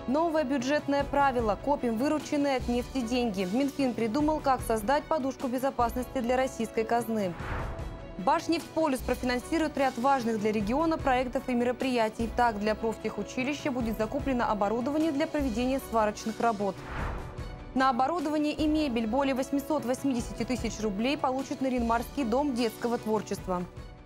Новое бюджетное правило. Копим вырученные от нефти деньги. Минфин придумал, как создать подушку безопасности для российской казны. Башнефтьполюс профинансирует ряд важных для региона проектов и мероприятий. Так, для профтехучилища будет закуплено оборудование для проведения сварочных работ. На оборудование и мебель более 880 тысяч рублей получит Нарьян-Марский дом детского творчества.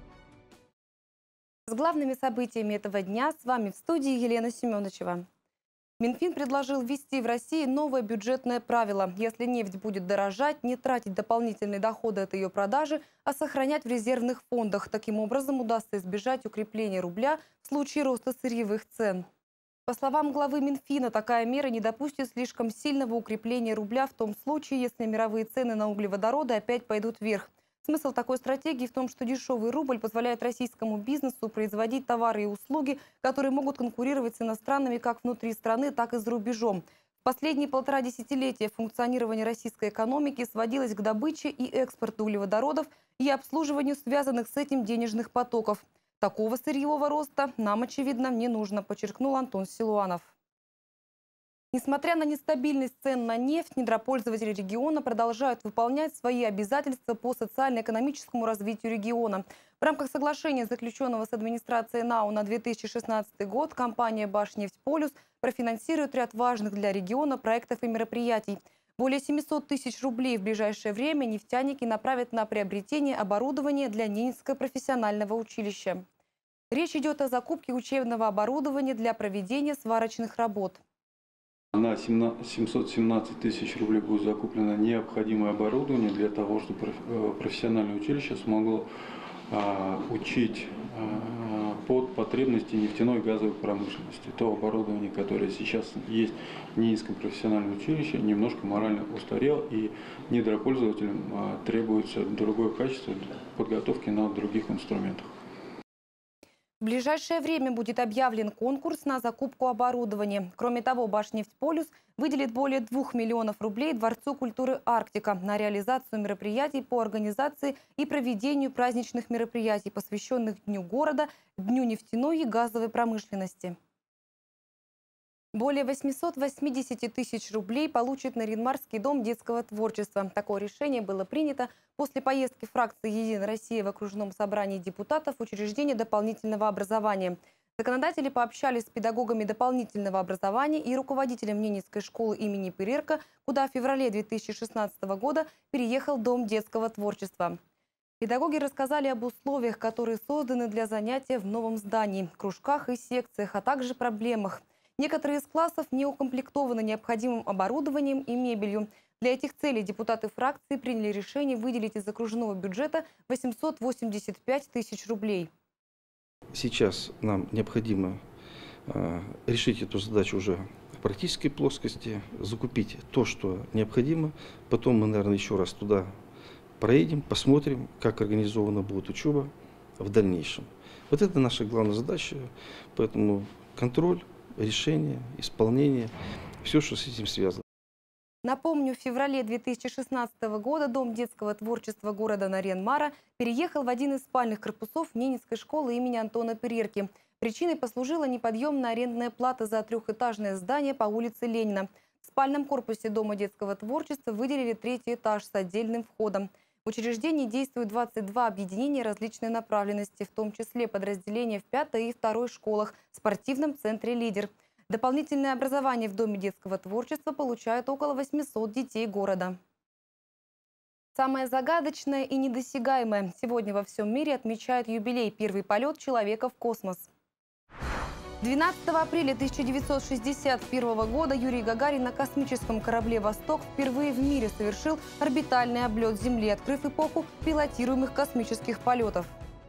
С главными событиями этого дня с вами в студии Елена Семеновичева. Минфин предложил ввести в России новое бюджетное правило. Если нефть будет дорожать, не тратить дополнительные доходы от ее продажи, а сохранять в резервных фондах. Таким образом удастся избежать укрепления рубля в случае роста сырьевых цен. По словам главы Минфина, такая мера не допустит слишком сильного укрепления рубля в том случае, если мировые цены на углеводороды опять пойдут вверх. Смысл такой стратегии в том, что десшевый рубль позволяет российскому бизнесу производить товары и услуги, которые могут конкурировать с иностранными как внутри страны, так и за рубежом. В последние 1,5 десятилетия функционирование российской экономики сводилось к добыче и экспорту углеводородов и обслуживанию связанных с этим денежных потоков. Такого сырьевого роста нам, очевидно, не нужно, подчеркнул Антон Силуанов. Несмотря на нестабильность цен на нефть, недропользователи региона продолжают выполнять свои обязательства по социально-экономическому развитию региона. В рамках соглашения, заключенного с администрацией НАУ на 2016 год, компания «Башнефтьполюс» профинансирует ряд важных для региона проектов и мероприятий. Более 700 тысяч рублей в ближайшее время нефтяники направят на приобретение оборудования для Ненецкого профессионального училища. Речь идет о закупке учебного оборудования для проведения сварочных работ. На 717 тысяч рублей будет закуплено необходимое оборудование для того, чтобы профессиональное училище смогло учить под потребности нефтяной и газовой промышленности. То оборудование, которое сейчас есть в Ненецком профессиональном училище, немножко морально устарел, и недропользователям требуется другое качество подготовки на других инструментах. В ближайшее время будет объявлен конкурс на закупку оборудования. Кроме того, Башнефтьполюс выделит более 2 миллионов рублей Дворцу культуры «Арктика» на реализацию мероприятий по организации и проведению праздничных мероприятий, посвященных Дню города, Дню нефтяной и газовой промышленности. Более 880 тысяч рублей получит Нарьян-Марский дом детского творчества. Такое решение было принято после поездки фракции «Единая Россия» в окружном собрании депутатов учреждения дополнительного образования. Законодатели пообщались с педагогами дополнительного образования и руководителем Ненецкой школы имени Перерка, куда в феврале 2016 года переехал Дом детского творчества. Педагоги рассказали об условиях, которые созданы для занятия в новом здании, кружках и секциях, а также проблемах. Некоторые из классов не укомплектованы необходимым оборудованием и мебелью. Для этих целей депутаты фракции приняли решение выделить из окружного бюджета 885 тысяч рублей. Сейчас нам необходимо решить эту задачу уже в практической плоскости, закупить то, что необходимо. Потом мы, наверное, еще раз туда проедем, посмотрим, как организована будет учеба в дальнейшем. Вот это наша главная задача, поэтому контроль, решение, исполнение, все, что с этим связано. Напомню, в феврале 2016 года Дом детского творчества города Нарьян-Мара переехал в один из спальных корпусов Ненецкой школы имени Антона Перерки. Причиной послужила неподъемная арендная плата за трехэтажное здание по улице Ленина. В спальном корпусе Дома детского творчества выделили 3-й этаж с отдельным входом. В учреждении действуют 22 объединения различной направленности, в том числе подразделения в 5-й и 2-й школах, в спортивном центре «Лидер». Дополнительное образование в Доме детского творчества получают около 800 детей города. Самое загадочное и недосягаемое. Сегодня во всем мире отмечают юбилей – первый полет человека в космос. 12 апреля 1961 года Юрий Гагарин на космическом корабле «Восток» впервые в мире совершил орбитальный облет Земли, открыв эпоху пилотируемых космических полетов.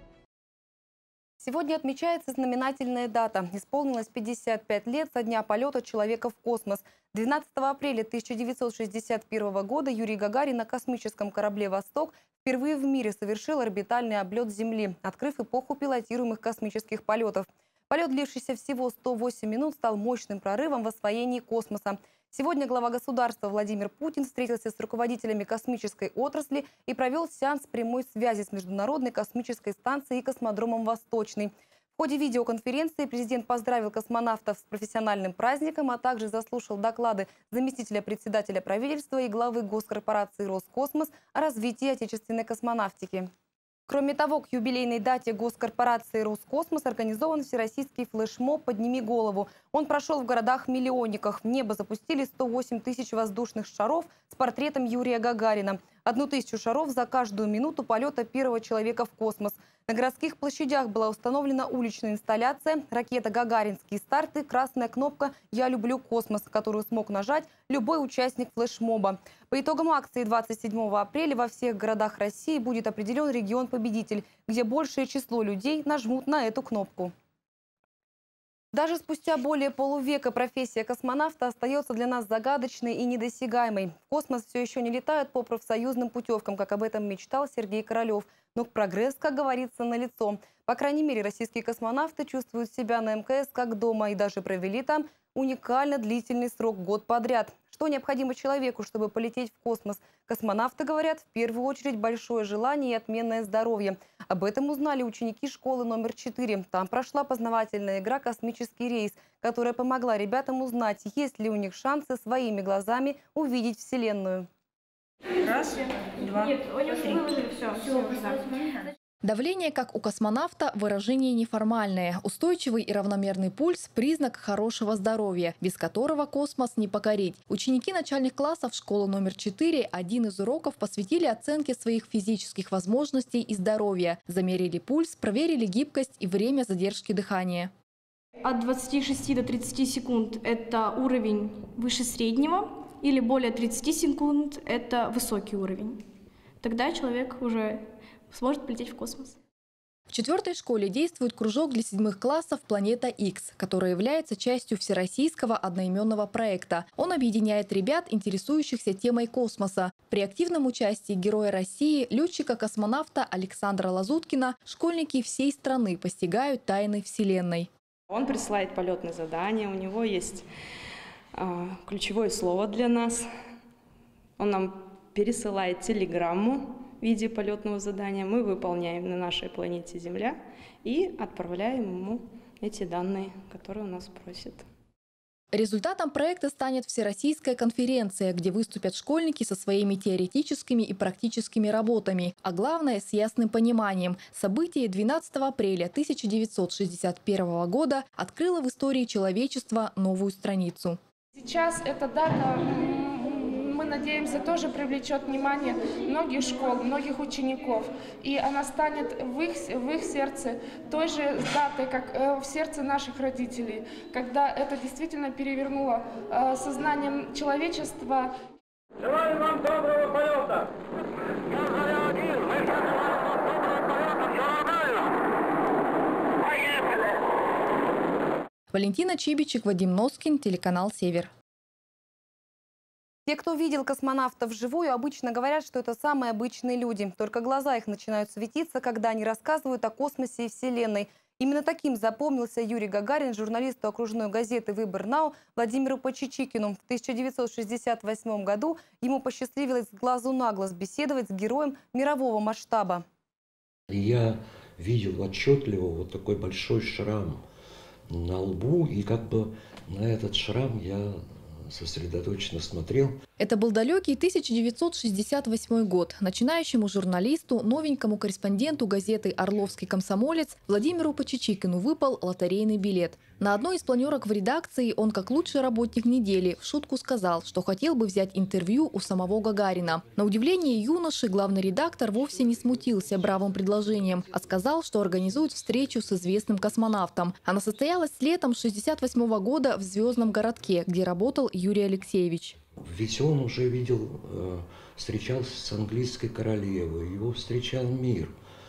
Сегодня отмечается знаменательная дата. Исполнилось 55 лет со дня полета человека в космос. 12 апреля 1961 года Юрий Гагарин на космическом корабле «Восток» впервые в мире совершил орбитальный облет Земли, открыв эпоху пилотируемых космических полетов. Полет, длившийся всего 108 минут, стал мощным прорывом в освоении космоса. Сегодня глава государства Владимир Путин встретился с руководителями космической отрасли и провел сеанс прямой связи с Международной космической станцией и космодромом «Восточный». В ходе видеоконференции президент поздравил космонавтов с профессиональным праздником, а также заслушал доклады заместителя председателя правительства и главы госкорпорации «Роскосмос» о развитии отечественной космонавтики. Кроме того, к юбилейной дате госкорпорации «Роскосмос» организован всероссийский флешмоб «Подними голову». Он прошел в городах-миллионниках. В небо запустили 108 тысяч воздушных шаров с портретом Юрия Гагарина. 1000 шаров за каждую минуту полета первого человека в космос. На городских площадях была установлена уличная инсталляция, ракета «Гагаринские старты», красная кнопка «Я люблю космос», которую смог нажать любой участник флешмоба. По итогам акции 27 апреля во всех городах России будет определен регион-победитель, где большее число людей нажмут на эту кнопку. Даже спустя более полувека профессия космонавта остается для нас загадочной и недосягаемой. В космос все еще не летают по профсоюзным путевкам, как об этом мечтал Сергей Королев. Но прогресс, как говорится, налицо. По крайней мере, российские космонавты чувствуют себя на МКС как дома и даже провели там уникально длительный срок – год подряд. Что необходимо человеку, чтобы полететь в космос? Космонавты говорят, в первую очередь большое желание и отменное здоровье. Об этом узнали ученики школы номер 4. Там прошла познавательная игра «Космический рейс», которая помогла ребятам узнать, есть ли у них шансы своими глазами увидеть Вселенную. Раз, два, три. Давление, как у космонавта, выражение неформальное. Устойчивый и равномерный пульс – признак хорошего здоровья, без которого космос не покорить. Ученики начальных классов школы номер 4 один из уроков посвятили оценке своих физических возможностей и здоровья. Замерили пульс, проверили гибкость и время задержки дыхания. От 26 до 30 секунд – это уровень выше среднего, или более 30 секунд – это высокий уровень. Тогда человек уже сможет полететь в космос. В 4-й школе действует кружок для 7-х классов «Планета X», который является частью всероссийского одноименного проекта. Он объединяет ребят, интересующихся темой космоса. При активном участии Героя России, летчика-космонавта Александра Лазуткина, школьники всей страны постигают тайны Вселенной. Он присылает полетные задания, у него есть ключевое слово для нас. Он нам пересылает телеграмму в виде полетного задания. Мы выполняем на нашей планете Земля и отправляем ему эти данные, которые у нас просят. Результатом проекта станет всероссийская конференция, где выступят школьники со своими теоретическими и практическими работами, а главное – с ясным пониманием. Событие 12 апреля 1961 года открыло в истории человечества новую страницу. Сейчас эта дата, мы надеемся, тоже привлечет внимание многих школ, многих учеников. И она станет в их сердце той же датой, как в сердце наших родителей, когда это действительно перевернуло сознанием человечества. Желаю вам доброго полета! Валентина Чибичек, Вадим Носкин, телеканал «Север». Те, кто видел космонавтов вживую, обычно говорят, что это самые обычные люди. Только глаза их начинают светиться, когда они рассказывают о космосе и Вселенной. Именно таким запомнился Юрий Гагарин журналисту окружной газеты «Выбор.Нау» Владимиру Почечикину. В 1968 году ему посчастливилось с глазу на глаз беседовать с героем мирового масштаба. Я видел отчетливо вот такой большой шрам на лбу, и как бы на этот шрам я сосредоточенно смотрел. Это был далекий 1968 год. Начинающему журналисту, новенькому корреспонденту газеты «Орловский комсомолец» Владимиру Почечикину выпал лотерейный билет. На одной из планерок в редакции он, как лучший работник недели, в шутку сказал, что хотел бы взять интервью у самого Гагарина. На удивление юноши главный редактор вовсе не смутился бравым предложением, а сказал, что организует встречу с известным космонавтом. Она состоялась летом 1968 года в Звездном городке, где работал Юрий Алексеевич. Ведь он уже видел, встречался с английской королевой, его встречал мир,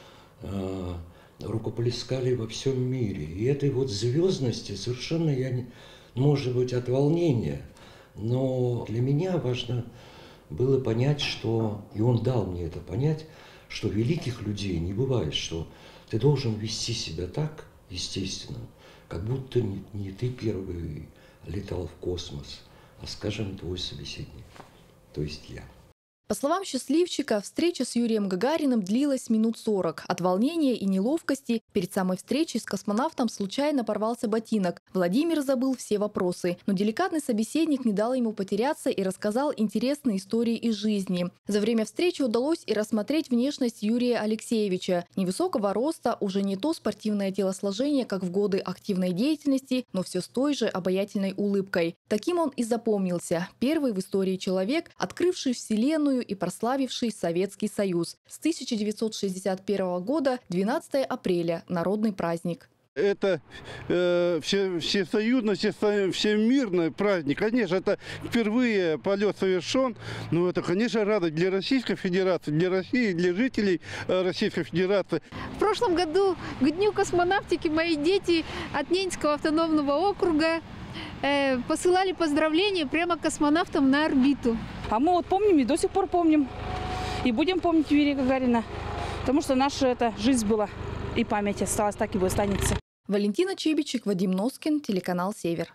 рукоплескали во всем мире. И этой вот звездности совершенно может быть, от волнения, но для меня важно было понять, что, и он дал мне это понять, что великих людей не бывает, что ты должен вести себя так, естественно, как будто не ты первый летал в космос, а, скажем, твой собеседник, то есть я. По словам счастливчика, встреча с Юрием Гагариным длилась минут 40. От волнения и неловкости перед самой встречей с космонавтом случайно порвался ботинок. Владимир забыл все вопросы, но деликатный собеседник не дал ему потеряться и рассказал интересные истории из жизни. За время встречи удалось и рассмотреть внешность Юрия Алексеевича. Невысокого роста, уже не то спортивное телосложение, как в годы активной деятельности, но все с той же обаятельной улыбкой. Таким он и запомнился. Первый в истории человек, открывший Вселенную и прославивший Советский Союз. С 1961 года 12 апреля – народный праздник. Это всесоюзный, всемирный праздник. Конечно, это впервые полет совершен. Но это, конечно, радость для Российской Федерации, для России, для жителей Российской Федерации. В прошлом году к Дню космонавтики мои дети от Ненецкого автономного округа посылали поздравления прямо космонавтам на орбиту. А мы вот помним и до сих пор помним. И будем помнить Юрия Гагарина. Потому что наша жизнь была и память осталась, так и останется. Валентина Чибичек, Вадим Носкин, телеканал «Север».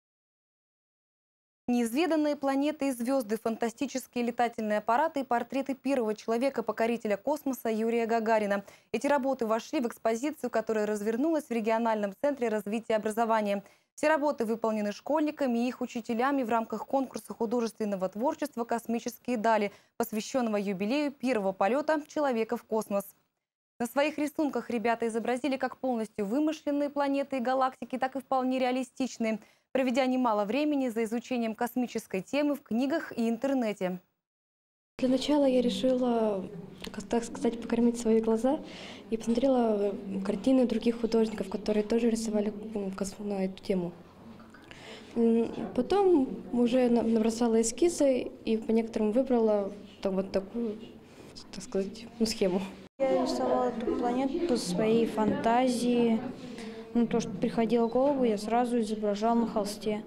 Неизведанные планеты и звезды, фантастические летательные аппараты и портреты первого человека-покорителя космоса Юрия Гагарина. Эти работы вошли в экспозицию, которая развернулась в региональном центре развития образования. Все работы выполнены школьниками и их учителями в рамках конкурса художественного творчества «Космические дали», посвященного юбилею первого полета человека в космос. На своих рисунках ребята изобразили как полностью вымышленные планеты и галактики, так и вполне реалистичные, проведя немало времени за изучением космической темы в книгах и интернете. Для начала я решила, так сказать, покормить свои глаза и посмотрела картины других художников, которые тоже рисовали на эту тему. Потом уже набросала эскизы и по некоторым выбрала вот такую, так сказать, схему. Я рисовала эту планету по своей фантазии. То, что приходило в голову, я сразу изображала на холсте.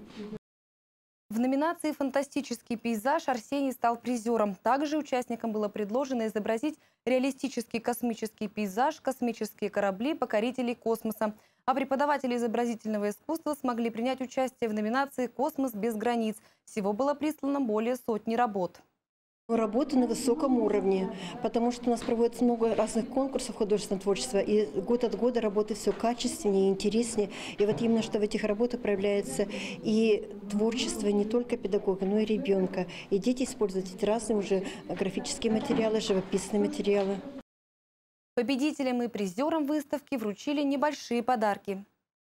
В номинации «Фантастический пейзаж» Арсений стал призером. Также участникам было предложено изобразить реалистический космический пейзаж, космические корабли, покорителей космоса. А преподаватели изобразительного искусства смогли принять участие в номинации «Космос без границ». Всего было прислано более сотни работ. Работы на высоком уровне, потому что у нас проводится много разных конкурсов художественного творчества, и год от года работы все качественнее, интереснее. И вот именно что в этих работах проявляется и творчество не только педагога, но и ребенка. И дети используют эти разные уже графические материалы, живописные материалы. Победителям и призерам выставки вручили небольшие подарки.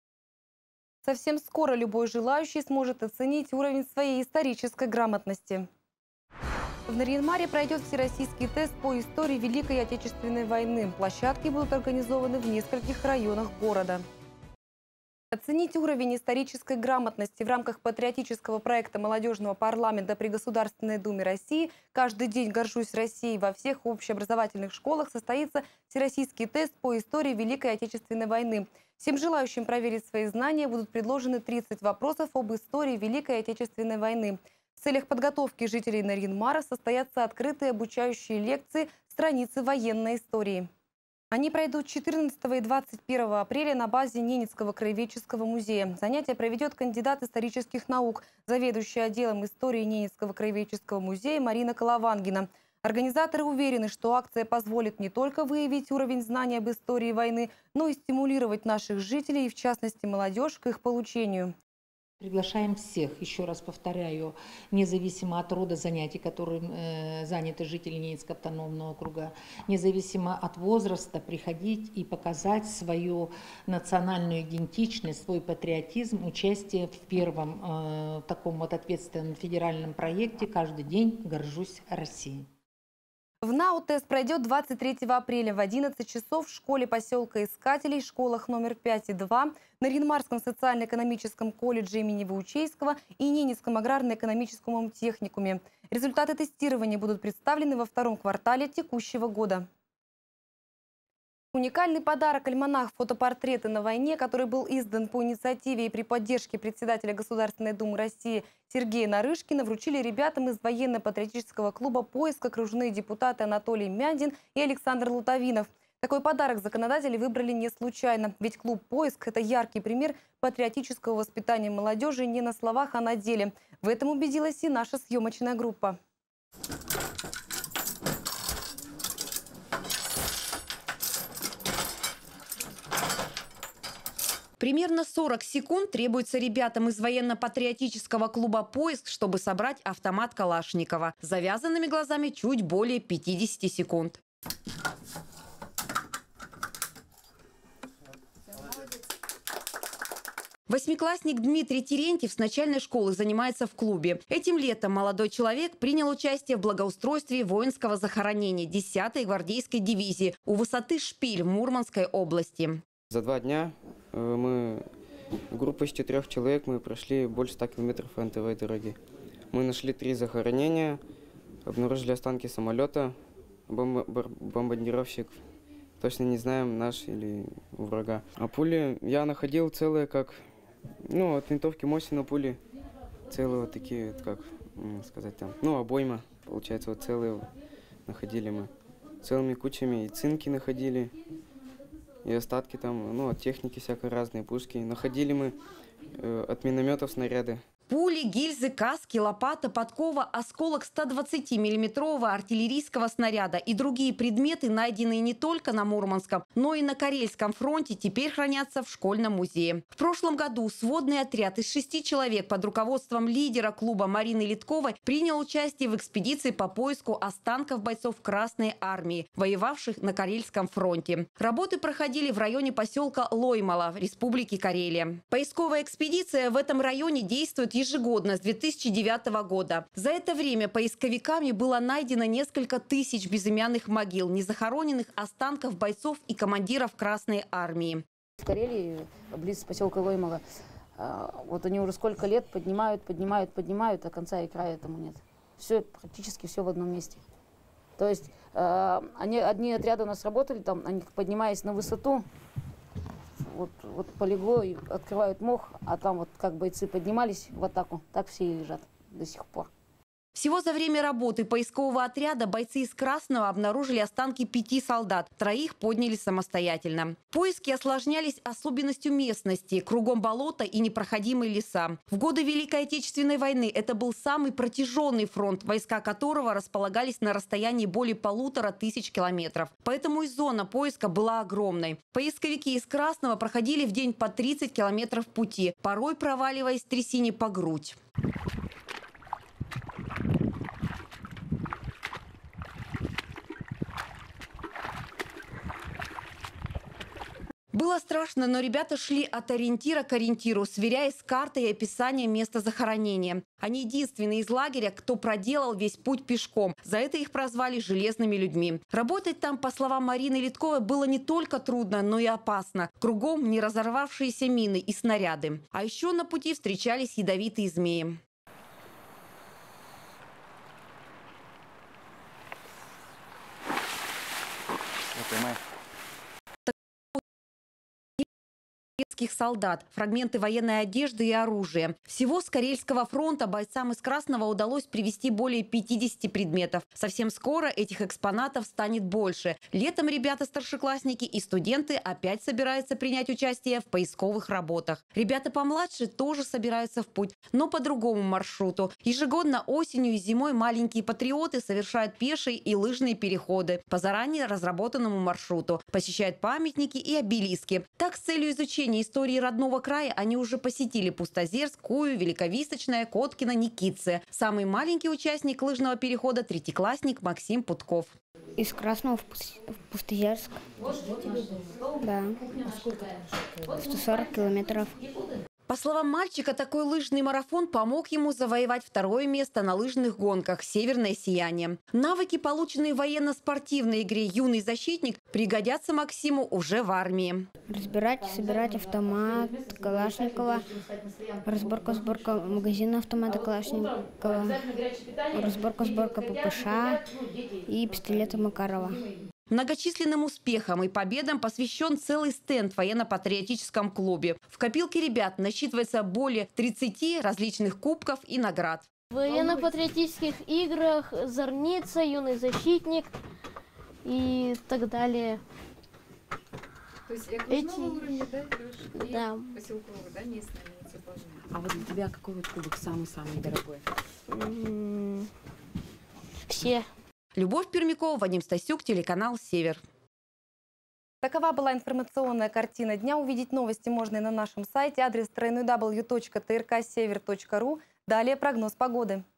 Совсем скоро любой желающий сможет оценить уровень своей исторической грамотности. В Нарьян-Маре пройдет всероссийский тест по истории Великой Отечественной войны. Площадки будут организованы в нескольких районах города. Оценить уровень исторической грамотности в рамках патриотического проекта молодежного парламента при Государственной Думе России «Каждый день горжусь Россией» во всех общеобразовательных школах состоится всероссийский тест по истории Великой Отечественной войны. Всем желающим проверить свои знания будут предложены 30 вопросов об истории Великой Отечественной войны. В целях подготовки жителей Нарьян-Мара состоятся открытые обучающие лекции «Страницы военной истории». Они пройдут 14 и 21 апреля на базе Ненецкого краеведческого музея. Занятия проведет кандидат исторических наук, заведующий отделом истории Ненецкого краеведческого музея Марина Коловангина. Организаторы уверены, что акция позволит не только выявить уровень знаний об истории войны, но и стимулировать наших жителей, и в частности молодежь, к их получению. Приглашаем всех, еще раз повторяю, независимо от рода занятий, которым заняты жители Ненецкого автономного округа, независимо от возраста, приходить и показать свою национальную идентичность, свой патриотизм, участие в первом таком вот ответственном федеральном проекте «Каждый день горжусь Россией». В НАУ тест пройдет 23 апреля в 11 часов в школе поселка Искателей, школах номер 5 и 2, Нарьян-Марском социально-экономическом колледже имени Ваучейского и Ненецком аграрно-экономическом техникуме. Результаты тестирования будут представлены во втором квартале текущего года. Уникальный подарок «Альманах. Фотопортреты на войне», который был издан по инициативе и при поддержке председателя Государственной Думы России Сергея Нарышкина, вручили ребятам из военно-патриотического клуба «Поиск» окружные депутаты Анатолий Мядин и Александр Лутовинов. Такой подарок законодатели выбрали не случайно, ведь клуб «Поиск» – это яркий пример патриотического воспитания молодежи не на словах, а на деле. В этом убедилась и наша съемочная группа. Примерно 40 секунд требуется ребятам из военно-патриотического клуба «Поиск», чтобы собрать автомат Калашникова. С завязанными глазами чуть более 50 секунд. Восьмиклассник Дмитрий Терентьев с начальной школы занимается в клубе. Этим летом молодой человек принял участие в благоустройстве воинского захоронения 10-й гвардейской дивизии у высоты Шпиль в Мурманской области. За 2 дня мы, группа из 4 человек, мы прошли больше 100 километров фронтовой дороги. Мы нашли 3 захоронения, обнаружили останки самолета, бомбардировщик. Точно не знаем, наш или у врага. А пули я находил целые, как, от винтовки Мосина пули. Целые вот такие, как сказать там, обойма, получается, вот целые находили мы. Целыми кучами и цинки находили, и остатки там, от техники всякой разные, пушки. Находили мы от минометов снаряды. Пули, гильзы, каски, лопата, подкова, осколок 120-миллиметрового артиллерийского снаряда и другие предметы, найденные не только на Мурманском, но и на Карельском фронте, теперь хранятся в школьном музее. В прошлом году сводный отряд из 6 человек под руководством лидера клуба Марины Литковой принял участие в экспедиции по поиску останков бойцов Красной армии, воевавших на Карельском фронте. Работы проходили в районе поселка Лоймала в Республике Карелия. Поисковая экспедиция в этом районе действует ежегодно с 2009 года. За это время поисковиками было найдено несколько тысяч безымянных могил, незахороненных останков бойцов и командиров Красной армии. В Карелии, близ поселка Лоймала, вот они уже сколько лет поднимают, а конца и края этому нет. Все, практически все в одном месте. То есть одни отряды у нас работали, там, они поднимаясь на высоту, вот полегло и открывают мох, а там вот как бойцы поднимались в атаку, так все и лежат до сих пор. Всего за время работы поискового отряда бойцы из Красного обнаружили останки 5 солдат, 3 подняли самостоятельно. Поиски осложнялись особенностью местности, кругом болота и непроходимые леса. В годы Великой Отечественной войны это был самый протяженный фронт, войска которого располагались на расстоянии более 1500 километров. Поэтому и зона поиска была огромной. Поисковики из Красного проходили в день по 30 километров пути, порой проваливаясь в трясине по грудь. Было страшно, но ребята шли от ориентира к ориентиру, сверяясь с картой и описанием места захоронения. Они единственные из лагеря, кто проделал весь путь пешком. За это их прозвали «железными людьми». Работать там, по словам Марины Литковой, было не только трудно, но и опасно. Кругом не разорвавшиеся мины и снаряды. А еще на пути встречались ядовитые змеи. Солдат, фрагменты военной одежды и оружия. Всего с Карельского фронта бойцам из Красного удалось привезти более 50 предметов. Совсем скоро этих экспонатов станет больше. Летом ребята-старшеклассники и студенты опять собираются принять участие в поисковых работах. Ребята помладше тоже собираются в путь, но по другому маршруту. Ежегодно осенью и зимой маленькие патриоты совершают пешие и лыжные переходы по заранее разработанному маршруту, посещают памятники и обелиски. Так, с целью изучения истории родного края они уже посетили Пустозерск, Кую, Великовисточное, Коткино, Никитце. Самый маленький участник лыжного перехода – 3-классник Максим Путков. Из Красного в Пустозерск. Да. 140 километров. По словам мальчика, такой лыжный марафон помог ему завоевать 2-е место на лыжных гонках «Северное сияние». Навыки, полученные в военно-спортивной игре «Юный защитник», пригодятся Максиму уже в армии. Разбирать, собирать автомат Калашникова, разборка магазина автомата Калашникова, разборка ППШ и пистолета Макарова. Многочисленным успехам и победам посвящен целый стенд в военно-патриотическом клубе. В копилке ребят насчитывается более 30 различных кубков и наград. В военно-патриотических играх «Зорница», «Юный защитник» и так далее. То есть окружного уровня, да, идешь? Да. Поселкового, да, местное муниципальное. А вот для тебя какой вот кубок самый-самый дорогой? Все. Любовь Пермякова, Вадим Стасюк, телеканал «Север». Такова была информационная картина дня. Увидеть новости можно и на нашем сайте. Адрес www.trksever.ru. Далее прогноз погоды.